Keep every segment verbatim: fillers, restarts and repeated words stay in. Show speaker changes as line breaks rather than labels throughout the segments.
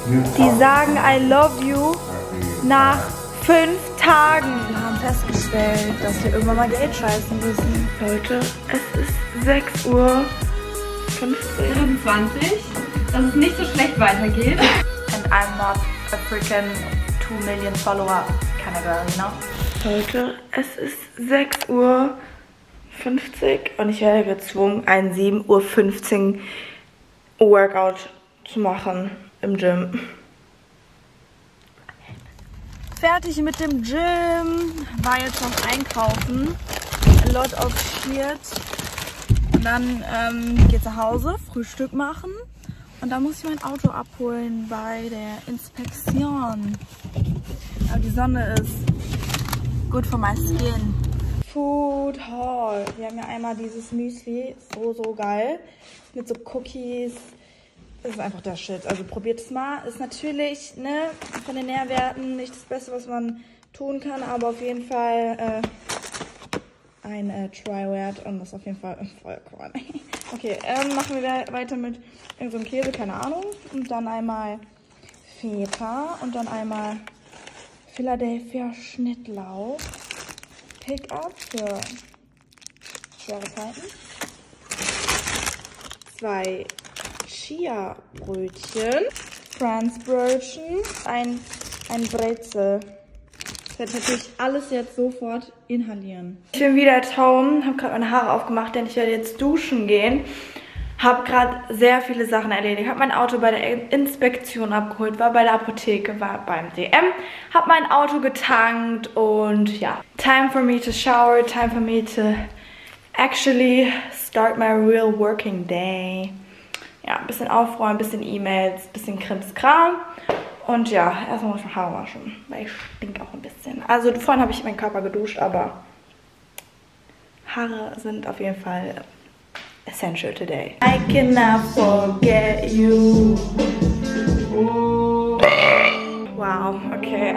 Die sagen I love you nach fünf Tagen.
Wir haben festgestellt, dass wir irgendwann mal Geld scheißen müssen.
Leute, es ist sechs Uhr fünfzig.
Dass es nicht so schlecht weitergeht.
And I'm not a freaking two million follower kind of girl, you know? Leute, es ist sechs Uhr fünfzig und ich werde gezwungen, einen sieben Uhr fünfzehn Workout zu machen im Gym.
Fertig mit dem Gym. War jetzt noch einkaufen. A lot of shit. Und dann ähm, geht's nach Hause, Frühstück machen. Und dann muss ich mein Auto abholen bei der Inspektion. Aber die Sonne ist good for my skin.
Food Hall. Wir haben ja einmal dieses Müsli, so, so geil. Mit so Cookies. Das ist einfach der Shit. Also probiert es mal. Ist natürlich, ne, von den Nährwerten nicht das Beste, was man tun kann, aber auf jeden Fall äh, ein äh, Try-Wert und das ist auf jeden Fall vollkommen. Okay, ähm, machen wir weiter mit irgendeinem Käse, keine Ahnung. Und dann einmal Feta und dann einmal Philadelphia Schnittlauch. Pick-up für schwere Zeiten. Zwei Chia-Brötchen. Franzbrötchen. Ein, ein Brezel. Ich werde natürlich alles jetzt sofort inhalieren. Ich bin wieder at home, habe gerade meine Haare aufgemacht, denn ich werde jetzt duschen gehen. Habe gerade sehr viele Sachen erledigt. Habe mein Auto bei der Inspektion abgeholt, war bei der Apotheke, war beim D M. Habe mein Auto getankt und ja. Time for me to shower, time for me to actually start my real working day. Ja, ein bisschen aufräumen, ein bisschen E-Mails, ein bisschen Krimskram. Und ja, erstmal muss ich meine Haare waschen, weil ich stink auch ein bisschen. Also vorhin habe ich meinen Körper geduscht, aber Haare sind auf jeden Fall essential today. I cannot forget you. Wow, okay.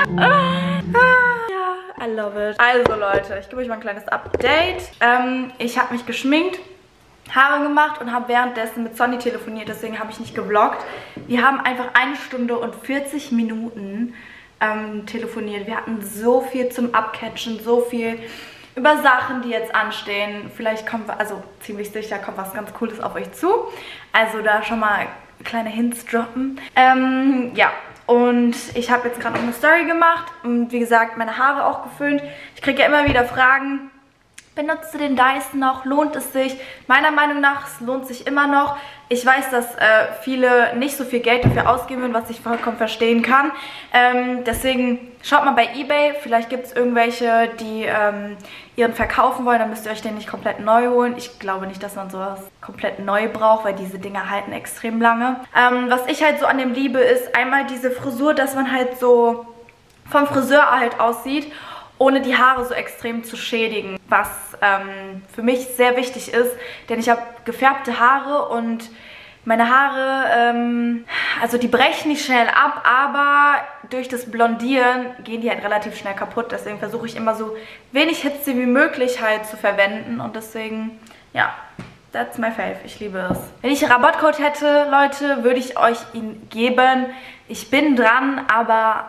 Ja, I love it. Also Leute, ich gebe euch mal ein kleines Update. Ähm, ich habe mich geschminkt, Haare gemacht und habe währenddessen mit Sonny telefoniert, deswegen habe ich nicht gevloggt. Wir haben einfach eine Stunde und vierzig Minuten ähm, telefoniert. Wir hatten so viel zum Abcatchen, so viel über Sachen, die jetzt anstehen. Vielleicht kommt, also ziemlich sicher kommt was ganz Cooles auf euch zu. Also da schon mal kleine Hints droppen. Ähm, ja, und ich habe jetzt gerade noch eine Story gemacht und wie gesagt meine Haare auch geföhnt. Ich kriege ja immer wieder Fragen. Benutzt du den Dyson noch? Lohnt es sich? Meiner Meinung nach, es lohnt sich immer noch. Ich weiß, dass äh, viele nicht so viel Geld dafür ausgeben würden, was ich vollkommen verstehen kann. Ähm, deswegen schaut mal bei eBay. Vielleicht gibt es irgendwelche, die ähm, ihren verkaufen wollen. Dann müsst ihr euch den nicht komplett neu holen. Ich glaube nicht, dass man sowas komplett neu braucht, weil diese Dinger halten extrem lange. Ähm, was ich halt so an dem liebe, ist einmal diese Frisur, dass man halt so vom Friseur halt aussieht, ohne die Haare so extrem zu schädigen, was ähm, für mich sehr wichtig ist, denn ich habe gefärbte Haare und meine Haare, ähm, also die brechen nicht schnell ab, aber durch das Blondieren gehen die halt relativ schnell kaputt, deswegen versuche ich immer so wenig Hitze wie möglich halt zu verwenden und deswegen, ja, that's my fave, ich liebe es. Wenn ich einen Rabattcode hätte, Leute, würde ich euch ihn geben. Ich bin dran, aber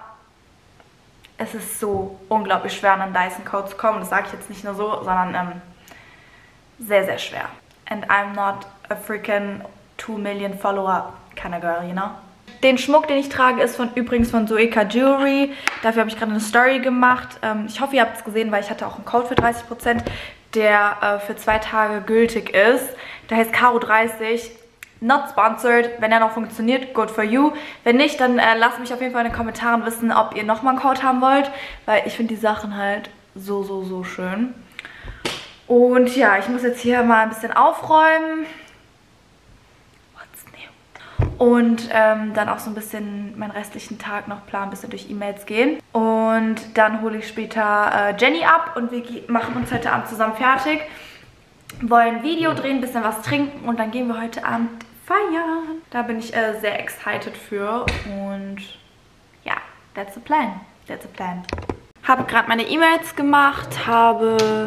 es ist so unglaublich schwer, an einen Dyson-Code zu kommen. Das sage ich jetzt nicht nur so, sondern ähm, sehr, sehr schwer. And I'm not a freaking two million follower kind of girl, you know? Den Schmuck, den ich trage, ist von übrigens von Zoeka Jewelry. Dafür habe ich gerade eine Story gemacht. Ähm, ich hoffe, ihr habt es gesehen, weil ich hatte auch einen Code für dreißig Prozent, der äh, für zwei Tage gültig ist. Der heißt Caro dreißig. Not sponsored. Wenn er noch funktioniert, good for you. Wenn nicht, dann äh, lasst mich auf jeden Fall in den Kommentaren wissen, ob ihr nochmal einen Code haben wollt. Weil ich finde die Sachen halt so, so, so schön. Und ja, ich muss jetzt hier mal ein bisschen aufräumen. What's new? Und ähm, dann auch so ein bisschen meinen restlichen Tag noch planen, ein bisschen durch E-Mails gehen. Und dann hole ich später äh, Jenny ab und wir machen uns heute Abend zusammen fertig. Wollen ein Video drehen, ein bisschen was trinken und dann gehen wir heute Abend feiern. Da bin ich äh, sehr excited für und ja, that's the plan. That's the plan. Habe gerade meine E-Mails gemacht, habe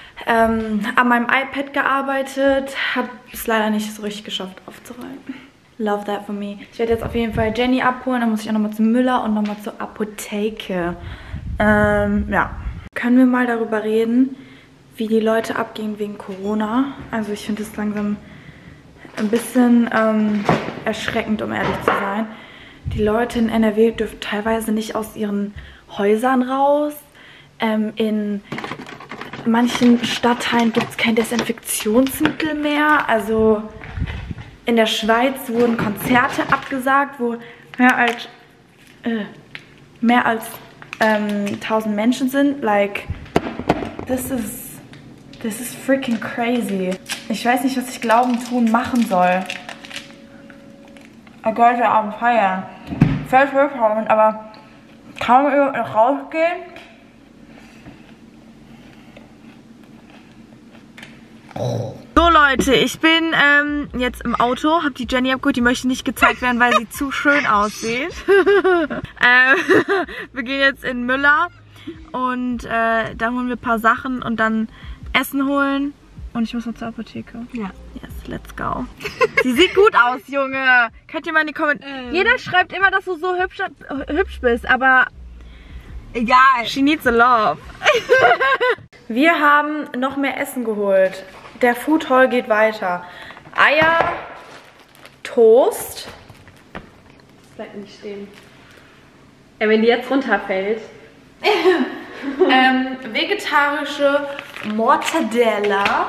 ähm, an meinem iPad gearbeitet, habe es leider nicht so richtig geschafft aufzuräumen. Love that for me. Ich werde jetzt auf jeden Fall Jenny abholen. Dann muss ich auch nochmal zum Müller und nochmal zur Apotheke. Ähm, ja. Können wir mal darüber reden, wie die Leute abgehen wegen Corona? Also ich finde es langsam ein bisschen ähm, erschreckend, um ehrlich zu sein. Die Leute in N R W dürfen teilweise nicht aus ihren Häusern raus. Ähm, in manchen Stadtteilen gibt es kein Desinfektionsmittel mehr. Also in der Schweiz wurden Konzerte abgesagt, wo mehr als äh, mehr als ähm, tausend Menschen sind. Like, this is this is freaking crazy. Ich weiß nicht, was ich glauben, tun, machen soll. Ich wollte Abend feiern. Vielleicht willkommen, aber kaum noch rausgehen. So Leute, ich bin ähm, jetzt im Auto, habe die Jenny abgeholt, die möchte nicht gezeigt werden, weil sie zu schön aussieht. ähm, wir gehen jetzt in Müller und äh, dann holen wir ein paar Sachen und dann Essen holen. Und ich muss noch zur Apotheke. Ja. Yes, let's go. Sie sieht gut aus, Junge. Könnt ihr mal in die Kommentare... Ähm. Jeder schreibt immer, dass du so hübsch, hübsch bist, aber... Egal. She needs a love. Wir haben noch mehr Essen geholt. Der Food Hall geht weiter. Eier, Toast.
Das bleibt nicht stehen. Ja, wenn die jetzt runterfällt.
ähm, vegetarische Mortadella.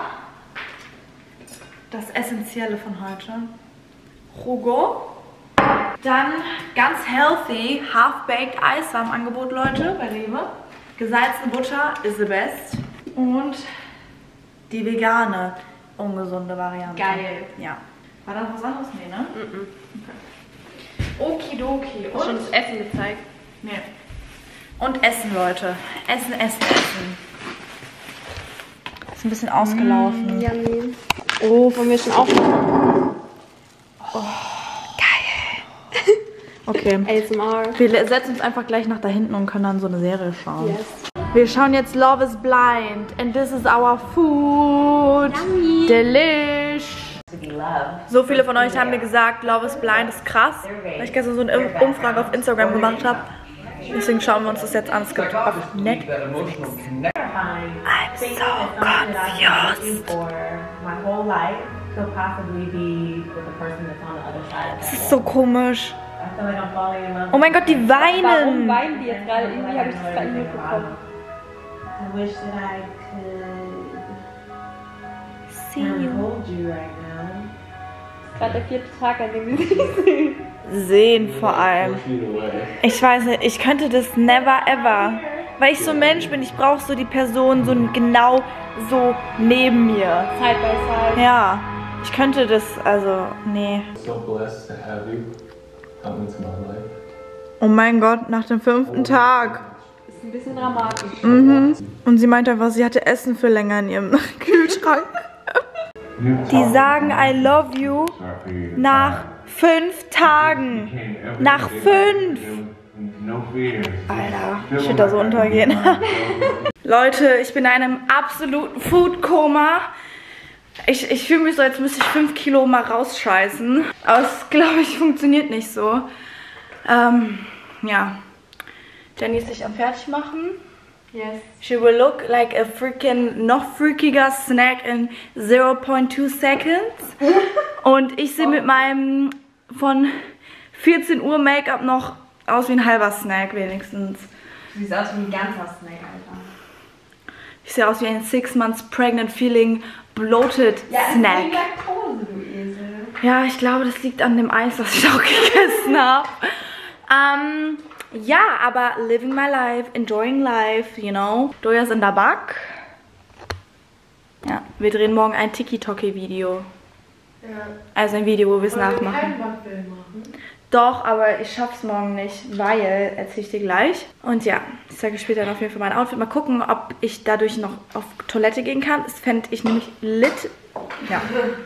Das Essentielle von heute. Rugo. Dann ganz healthy Half-Baked Eis war im Angebot, Leute, bei Rewe. Gesalzene Butter is the best. Und die vegane, ungesunde Variante.
Geil.
Ja. War da noch was anderes? Nee, ne?
Mm-mm.
Okay. Okidoki.
Hast du schon das Essen gezeigt?
Nee. Und Essen, Leute. Essen, Essen, Essen. Ist ein bisschen ausgelaufen.
Mm, yummy. Oh, wollen wir schon aufmachen?
Oh, geil. Okay.
A S M R.
Wir setzen uns einfach gleich nach da hinten und können dann so eine Serie schauen.
Yes.
Wir schauen jetzt Love is Blind. And this is our food.
Yummy.
Delish. So viele von euch haben mir gesagt, Love is Blind ist krass. Weil ich gestern so eine Umfrage auf Instagram gemacht habe. Deswegen schauen wir uns das jetzt an. Es gibt auf Netflix. I'm so confused. Das ist so komisch. Oh mein Gott, die weinen.
Warum weinen die jetzt gerade? Irgendwie habe ich das gerade nicht mitbekommen.
I wish that I could
See you.
hold you right now.
Das ist gerade der vierte Tag, an dem wir sie sehen.
Sehen vor allem. Ich weiß nicht, ich könnte das never ever. Weil ich so ein Mensch bin, ich brauche so die Person so genau so neben mir.
Side by side.
Ja, ich könnte das, also, nee.
So blessed to have you come into my life.
Oh mein Gott, nach dem fünften Tag.
Ist ein bisschen dramatisch.
Mhm. Und sie meinte einfach, sie hatte Essen für länger in ihrem Kühlschrank. Die sagen I love you nach fünf Tagen. Nach fünf! Alter, ich würde da so untergehen. Leute, ich bin in einem absoluten Food-Koma. Ich, ich fühle mich so, als müsste ich fünf Kilo mal rausscheißen. Aber es, glaube ich, funktioniert nicht so. Ähm, ja. Jenny ist sich am Fertigmachen.
Yes.
She will look like a freaking noch freakiger Snack in zero point two seconds. Und ich sehe mit meinem von vierzehn Uhr Make-up noch aus wie ein halber Snack wenigstens.
Du siehst aus wie ein ganzer Snack, Alter.
Ich sehe aus wie ein six months pregnant feeling bloated
ja,
Snack.
Ja, Laktose, du Esel.
Ja, ich glaube, das liegt an dem Eis, was ich auch gegessen habe. Ähm... Ja, aber living my life, enjoying life, you know. Doja ist in der Back. Ja, wir drehen morgen ein Tiki-Toki-Video.
Ja.
Also ein Video, wo wir es
Wollen wir
nachmachen.
keinen Backfilm machen?
Doch, aber ich schaff's morgen nicht, weil, erzähl ich dir gleich. Und ja, ich zeige später dann auf jeden Fall mein Outfit. Mal gucken, ob ich dadurch noch auf Toilette gehen kann. Das fände ich nämlich lit. Ja.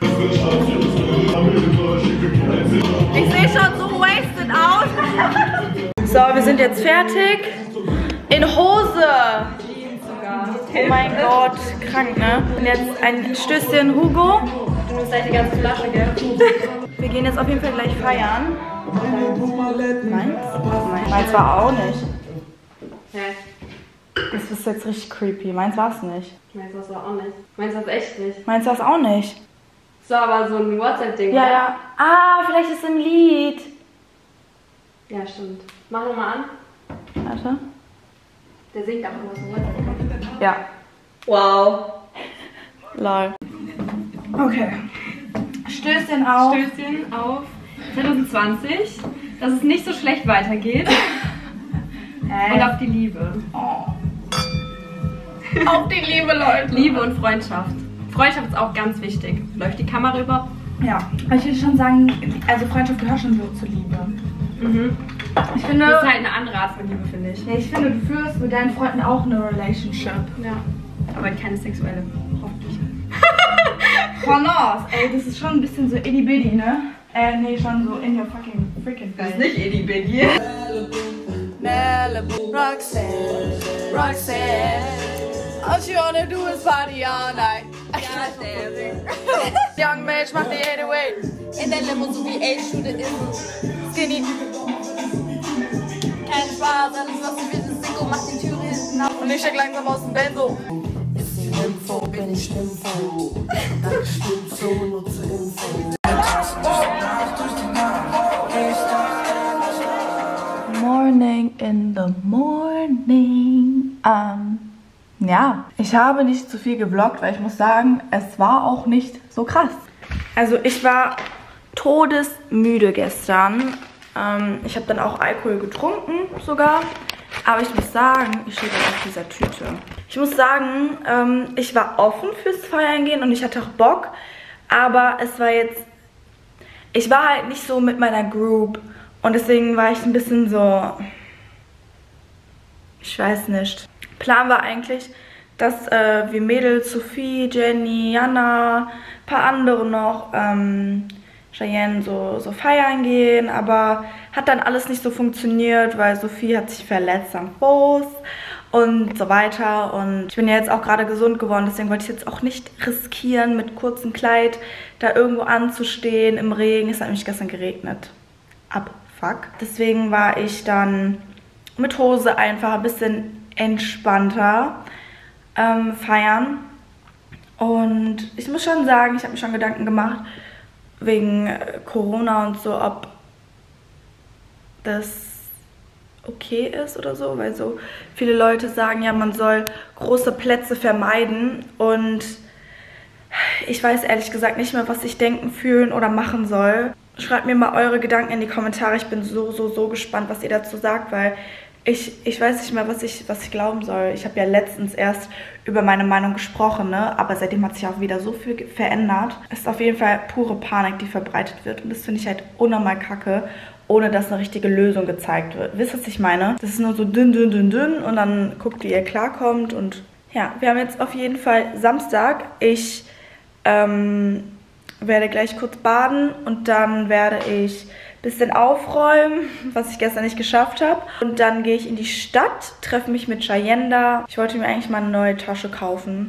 Ich sehe schon so wasted aus. So, wir sind jetzt fertig. In Hose. Oh mein Gott, krank, ne? Und jetzt ein Stößchen Hugo.
Du musst halt die ganze Flasche, gell?
Wir gehen jetzt auf jeden Fall gleich feiern. Meins? Nein, meins war auch nicht.
Hä?
Das ist jetzt richtig creepy. Meins war es nicht.
Meins war es auch nicht. Meins war es echt nicht.
Meins war es auch nicht.
So, aber so ein WhatsApp-Ding.
Ja,
oder?
ja. Ah, vielleicht ist es ein Lied.
Ja, stimmt. Mach nochmal an.
Warte.
Der singt auch irgendwas im WhatsApp.
Ja.
Wow.
Lol. Okay. Stößchen auf.
Stößchen auf zwanzig zwanzig, dass es nicht so schlecht weitergeht. Und auf die Liebe.
Oh. Auf die Liebe, Leute.
Liebe und Freundschaft. Freundschaft ist auch ganz wichtig. Läuft die Kamera über?
Ja. Ich würde schon sagen, also Freundschaft gehört schon so zur Liebe.
Mhm.
Ich finde,
Das ist halt eine andere Art von Liebe, finde ich.
ja, ich finde, du führst mit deinen Freunden auch eine Relationship.
Ja. Aber keine sexuelle. Hoffentlich.
Honos, ey, das ist schon ein bisschen so itty bitty, ne? Äh, nee, schon so in your fucking freaking face.
Das ist nicht itty bitty.
Malibu, Roxanne, Roxanne. All she wanna do is party all night. Young Mage macht die eight oh eight. In der Limo so wie Age to the Insel. Skinny. Kein Spaß, alles was du willst ist Single, mach die Türe hinten auf. Und ich steig langsam aus dem Benzo. Ist die Info, bin ich Info. Dann stimmt so, nutze Info.
Morning in the morning. Ähm, ja, ich habe nicht zu viel gevloggt, weil ich muss sagen, es war auch nicht so krass. Also ich war todesmüde gestern. Ähm, ich habe dann auch Alkohol getrunken sogar. Aber ich muss sagen, ich stehe gerade auf dieser Tüte. Ich muss sagen, ähm, ich war offen fürs Feiern gehen und ich hatte auch Bock. Aber es war jetzt, ich war halt nicht so mit meiner Group. Und deswegen war ich ein bisschen so, ich weiß nicht. Plan war eigentlich, dass äh, wir Mädels, Sophie, Jenny, Jana, ein paar andere noch, ähm, Cheyenne so, so feiern gehen. Aber hat dann alles nicht so funktioniert, weil Sophie hat sich verletzt am Fuß und so weiter. Und ich bin ja jetzt auch gerade gesund geworden, deswegen wollte ich jetzt auch nicht riskieren, mit kurzem Kleid da irgendwo anzustehen im Regen. Es hat nämlich gestern geregnet. Ab. Fuck. Deswegen war ich dann mit Hose einfach ein bisschen entspannter ähm, feiern. Und ich muss schon sagen, ich habe mir schon Gedanken gemacht, wegen Corona und so, ob das okay ist oder so. Weil so viele Leute sagen ja, man soll große Plätze vermeiden. Und ich weiß ehrlich gesagt nicht mehr, was ich denken, fühlen oder machen soll. Schreibt mir mal eure Gedanken in die Kommentare. Ich bin so, so, so gespannt, was ihr dazu sagt, weil ich, ich weiß nicht mehr, was ich, was ich glauben soll. Ich habe ja letztens erst über meine Meinung gesprochen, ne? Aber seitdem hat sich auch wieder so viel verändert. Es ist auf jeden Fall pure Panik, die verbreitet wird. Und das finde ich halt unnormal kacke, ohne dass eine richtige Lösung gezeigt wird. Wisst ihr, was ich meine? Das ist nur so dünn, dünn, dünn, dünn und dann guckt, wie ihr klarkommt. Und ja, wir haben jetzt auf jeden Fall Samstag. Ich, ähm... werde gleich kurz baden und dann werde ich ein bisschen aufräumen, was ich gestern nicht geschafft habe. Und dann gehe ich in die Stadt, treffe mich mit Cheyenne da. Ich wollte mir eigentlich mal eine neue Tasche kaufen.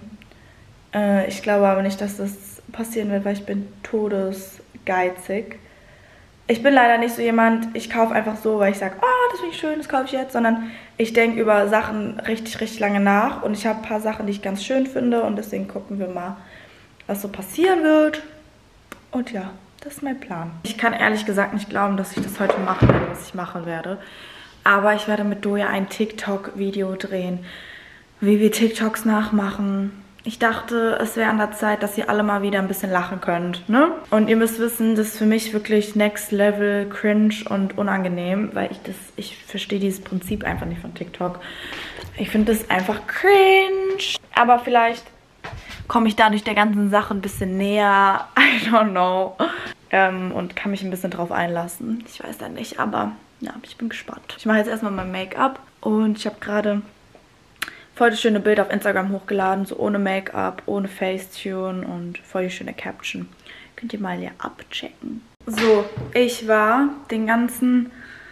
Äh, ich glaube aber nicht, dass das passieren wird, weil ich bin todesgeizig. Ich bin leider nicht so jemand, ich kaufe einfach so, weil ich sage, oh, das finde ich schön, das kaufe ich jetzt. Sondern ich denke über Sachen richtig, richtig lange nach. Und ich habe ein paar Sachen, die ich ganz schön finde. Und deswegen gucken wir mal, was so passieren wird. Und ja, das ist mein Plan. Ich kann ehrlich gesagt nicht glauben, dass ich das heute machen werde, was ich machen werde. Aber ich werde mit Doja ein TikTok-Video drehen, wie wir TikToks nachmachen. Ich dachte, es wäre an der Zeit, dass ihr alle mal wieder ein bisschen lachen könnt, ne? Und ihr müsst wissen, das ist für mich wirklich next level cringe und unangenehm, weil ich das, ich verstehe dieses Prinzip einfach nicht von TikTok. Ich finde das einfach cringe. Aber vielleicht komme ich dadurch der ganzen Sache ein bisschen näher. I don't know. Ähm, und kann mich ein bisschen drauf einlassen. Ich weiß ja nicht, aber ja, ich bin gespannt. Ich mache jetzt erstmal mein Make-up. Und ich habe gerade voll das schöne Bild auf Instagram hochgeladen. So ohne Make-up, ohne Facetune und voll die schöne Caption. Könnt ihr mal hier abchecken. So, ich war den ganzen...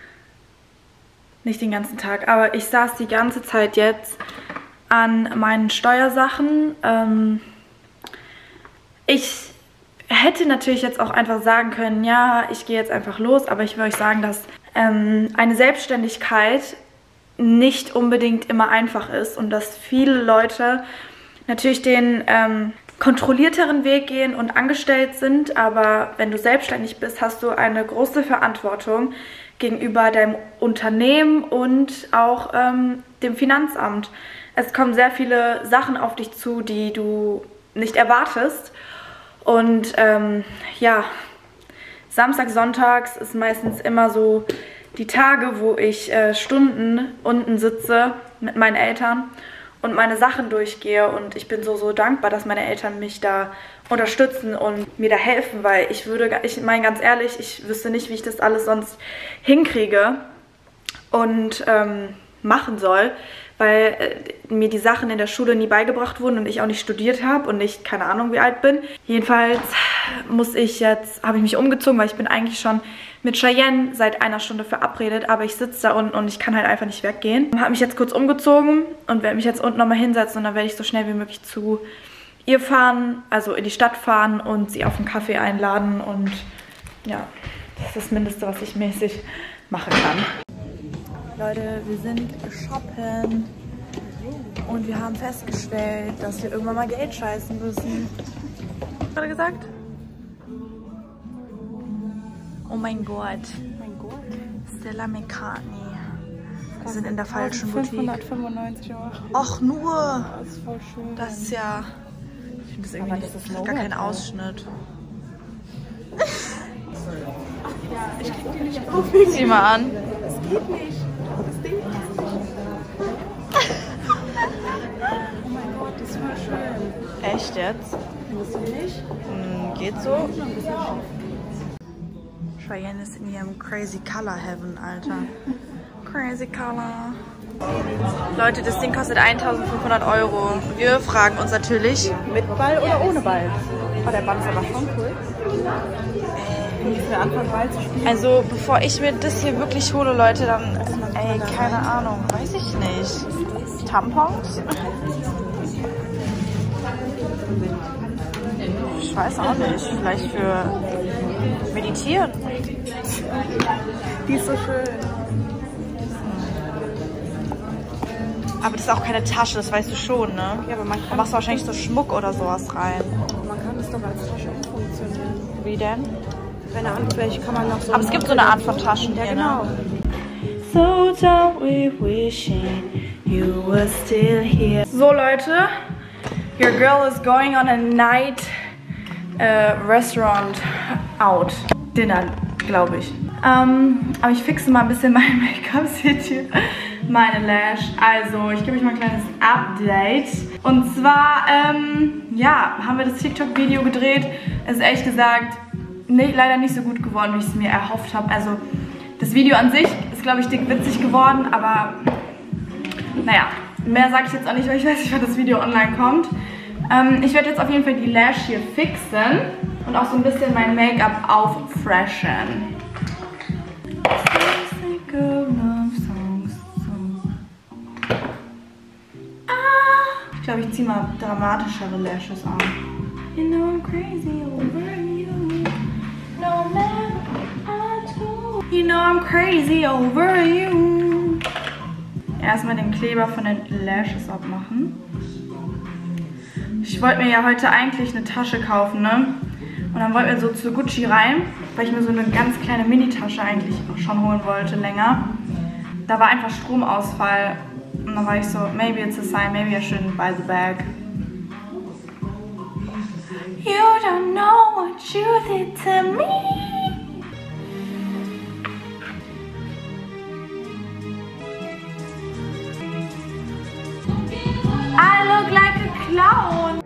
Nicht den ganzen Tag, aber ich saß die ganze Zeit jetzt an meinen Steuersachen. Ähm, ich hätte natürlich jetzt auch einfach sagen können, ja, ich gehe jetzt einfach los, aber ich will euch sagen, dass ähm, eine Selbstständigkeit nicht unbedingt immer einfach ist und dass viele Leute natürlich den ähm, kontrollierteren Weg gehen und angestellt sind, aber wenn du selbstständig bist, hast du eine große Verantwortung gegenüber deinem Unternehmen und auch ähm, dem Finanzamt. Es kommen sehr viele Sachen auf dich zu, die du nicht erwartest. Und ähm, ja, Samstag, Sonntags ist meistens immer so die Tage, wo ich äh, Stunden unten sitze mit meinen Eltern und meine Sachen durchgehe. Und ich bin so, so dankbar, dass meine Eltern mich da unterstützen und mir da helfen, weil ich würde, ich meine ganz ehrlich, ich wüsste nicht, wie ich das alles sonst hinkriege und ähm, machen soll, weil äh, mir die Sachen in der Schule nie beigebracht wurden und ich auch nicht studiert habe und ich keine Ahnung wie alt bin. Jedenfalls muss ich jetzt, habe ich mich umgezogen, weil ich bin eigentlich schon mit Cheyenne seit einer Stunde verabredet, aber ich sitze da unten und ich kann halt einfach nicht weggehen. Ich habe mich jetzt kurz umgezogen und werde mich jetzt unten nochmal hinsetzen und dann werde ich so schnell wie möglich zu ihr fahren, also in die Stadt fahren und sie auf einen Kaffee einladen und ja, das ist das Mindeste, was ich mäßig machen kann. Leute, wir sind shoppen und wir haben festgestellt, dass wir irgendwann mal Geld scheißen müssen. Was hat er gesagt? Oh mein Gott.
Mein Gott.
Stella McCartney. Wir sind in der falschen Boutique.
fünfhundertfünfundneunzig Euro.
Och nur.
Das ist voll schön.
Das ist ja... Ich finde das irgendwie
Aber
nicht,
das ist
gar kein
Logo.
Ausschnitt. Ich krieg die nicht auf. Sieh mal an.
Das geht nicht. Das Ding passt nicht. Oh mein Gott, das ist voll schön.
Echt jetzt?
Findest du nicht?
Hm, geht so? Cheyenne ist in ihrem Crazy Color Heaven, Alter. Crazy Color. Leute, das Ding kostet eintausendfünfhundert Euro. Wir fragen uns natürlich...
Mit Ball oder ohne Ball? Oh, der Ball ist aber schon cool. Wenn ich anfangen, Ball zu spielen.
Also, bevor ich mir das hier wirklich hole, Leute, dann... Ey, keine Ahnung. Weiß ich nicht. Tampons? Ich weiß auch nicht. Vielleicht für Meditieren.
Die ist so schön.
Aber das ist auch keine Tasche, das weißt du schon, ne?
Ja, aber man
Da
kann,
machst du wahrscheinlich so Schmuck oder sowas rein.
man kann das doch als Tasche umfunktionieren.
Wie denn?
Keine Ahnung, vielleicht kann man noch so...
Aber es gibt so eine Art von Taschen
Ja,
hier,
genau.
ne? So don't we wishing you were still here. So Leute, your girl is going on a night uh, restaurant out. Dinner, glaube ich. Ähm, aber ich fixe mal ein bisschen mein Make-up, seht ihr? Meine Lash. Also, ich gebe euch mal ein kleines Update. Und zwar, ähm, ja, haben wir das TikTok-Video gedreht. Es ist ehrlich gesagt nee, leider nicht so gut geworden, wie ich es mir erhofft habe. Also, das Video an sich ist, glaube ich, dick witzig geworden, aber naja, mehr sage ich jetzt auch nicht, weil ich weiß nicht, wann das Video online kommt. Ähm, ich werde jetzt auf jeden Fall die Lash hier fixen und auch so ein bisschen mein Make-up auffreshen. Ich glaube, ich ziehe mal dramatischere Lashes an. You know I'm crazy over you. No matter what I do. You know I'm crazy over you. Erstmal den Kleber von den Lashes abmachen. Ich wollte mir ja heute eigentlich eine Tasche kaufen, ne? Und dann wollten wir so zu Gucci rein, weil ich mir so eine ganz kleine Mini-Tasche eigentlich schon holen wollte, länger. Da war einfach Stromausfall. Und dann war ich so, maybe it's a sign, maybe I shouldn't buy the bag. You don't know what you did to me. I look like a clown.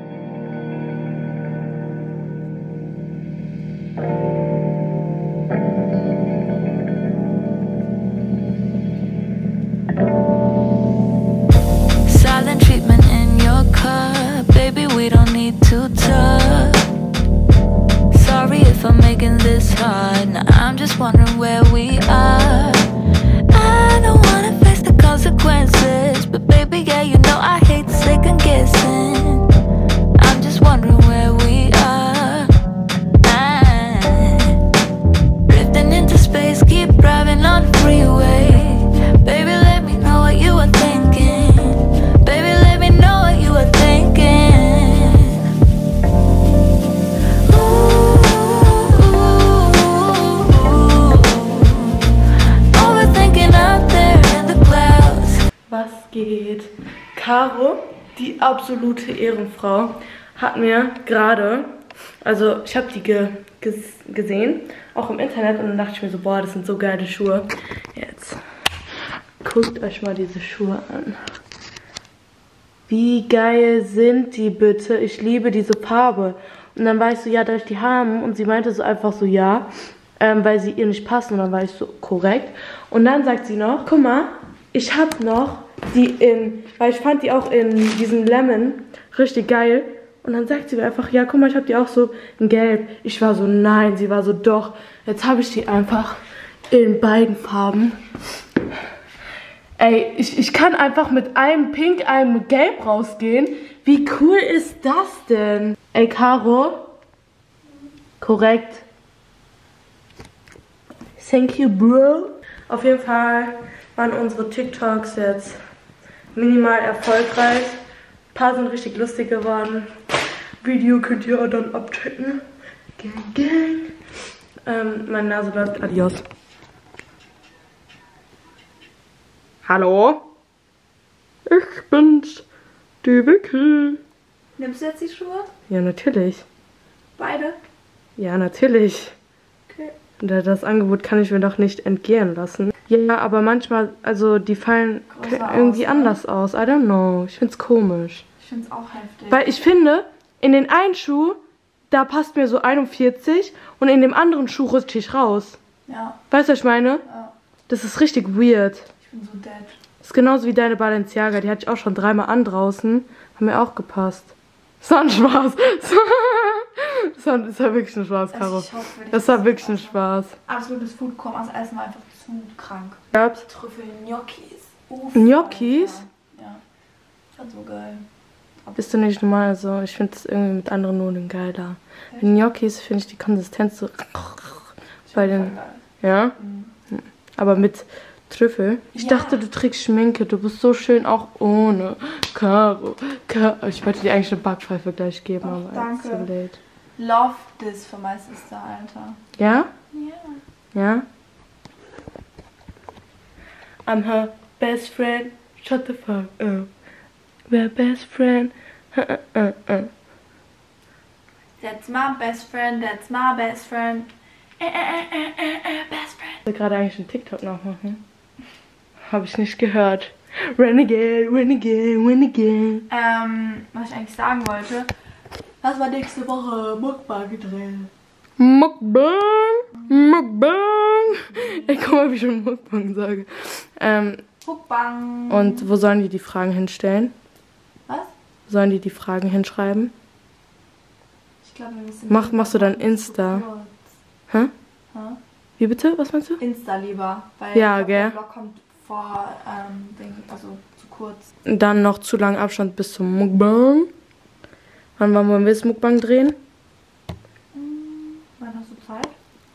Silent treatment in your cup, baby, we don't need to talk. Sorry if I'm making this hard, now I'm just wondering where we are. I don't wanna face the consequences, but baby, yeah, you know I hate second guessing. I'm just wondering where we are.
geht? Caro, die absolute Ehrenfrau, hat mir gerade, also ich habe die ge ges gesehen, auch im Internet, und dann dachte ich mir so, boah, das sind so geile Schuhe. Jetzt guckt euch mal diese Schuhe an. Wie geil sind die bitte? Ich liebe diese Farbe. Und dann war ich so, ja, darf ich die haben? Und sie meinte so einfach so, ja, ähm, weil sie ihr nicht passen. Und dann war ich so, korrekt. Und dann sagt sie noch, guck mal, ich hab noch die in, weil ich fand die auch in diesem Lemon richtig geil. Und dann sagt sie mir einfach, ja, guck mal, ich hab die auch so in Gelb. Ich war so, nein. Sie war so, doch. Jetzt habe ich die einfach in beiden Farben. Ey, ich, ich kann einfach mit einem Pink, einem Gelb rausgehen. Wie cool ist das denn? Ey, Caro. Korrekt. Thank you, bro. Auf jeden Fall waren unsere TikToks jetzt minimal erfolgreich. Ein paar sind richtig lustig geworden. Video könnt ihr auch dann abchecken. Gang, gang. Ähm, meine Nase läuft. Adios. Hallo? Ich bin's, die Vicky.
Nimmst du jetzt die Schuhe?
Ja, natürlich.
Beide?
Ja, natürlich.
Okay.
Das Angebot kann ich mir doch nicht entgehen lassen. Ja, aber manchmal, also die fallen
Größer
irgendwie
aus, ne?
anders aus. I don't know. Ich find's komisch.
Ich find's auch heftig.
Weil ich finde, in den einen Schuh, da passt mir so einundvierzig und in dem anderen Schuh rutsche ich raus.
Ja.
Weißt du, was ich meine?
Ja.
Das ist richtig weird.
Ich bin so dead.
Das ist genauso wie deine Balenciaga. Die hatte ich auch schon dreimal an draußen. Haben mir auch gepasst. Das war ein Spaß. Das war, das war wirklich ein Spaß, Caro.
Also ich hoffe,
Das war wirklich ein Spaß.
Absolutes Foodcom. Also Essen war einfach zu krank.
Gab's?
Trüffel, Gnocchis. Uff,
Gnocchis?
Alter. Ja. Das war so geil.
Bist du nicht normal? Also ich finde es irgendwie mit anderen Nudeln geiler. Bei Gnocchis finde ich die Konsistenz so... Bei den... Ja? Mhm. Aber mit Trüffel. Ich
Ja.
dachte, du trägst Schminke. Du bist so schön auch ohne. Caro. Caro. Ich wollte dir eigentlich eine Backpfeife gleich geben,
Ach,
aber
danke.
it's too late.
Love this für meine Sister, Alter.
Ja?
Ja.
Ja? I'm her best friend. Shut the fuck up. We're best friend. Uh, uh, uh.
That's my best friend, that's my best friend. Äh, äh, äh, äh, äh, best friend.
Ich will gerade eigentlich einen TikTok nachmachen. Habe ich nicht gehört. Renegade, Renegade, Renegade.
Ähm, was ich eigentlich sagen wollte. Was war nächste Woche? Mukbang drin.
Mukbang, Mukbang. Ey, guck mal, wie ich schon Mukbang sage. Ähm,
Mukbang.
und wo sollen die die Fragen hinstellen?
Was?
Sollen die die Fragen hinschreiben?
Ich glaube, wir müssen...
Mach- machst du dann Insta? Hä?
Hä?
Wie bitte? Was meinst du?
Insta lieber. Weil
Ja,
ich glaub,
gell?
der Vlog kommt vor, ähm, denk, also zu kurz.
Und dann noch zu lang Abstand bis zum Mukbang. Wann wollen wir das Mukbang drehen?
Wann hast du Zeit?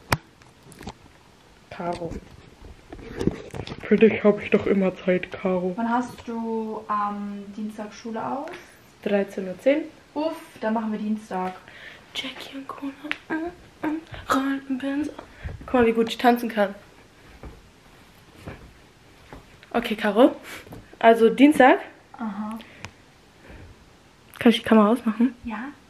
Caro. Für dich habe ich doch immer Zeit, Caro.
Wann hast du am Dienstag Schule aus?
dreizehn Uhr zehn.
Uff, dann machen wir Dienstag.
Jackie und Cola, mm, mm, rollen Benz. Guck mal, wie gut ich tanzen kann. Okay, Caro. Also Dienstag.
Aha.
Kann ich die Kamera ausmachen?
Ja?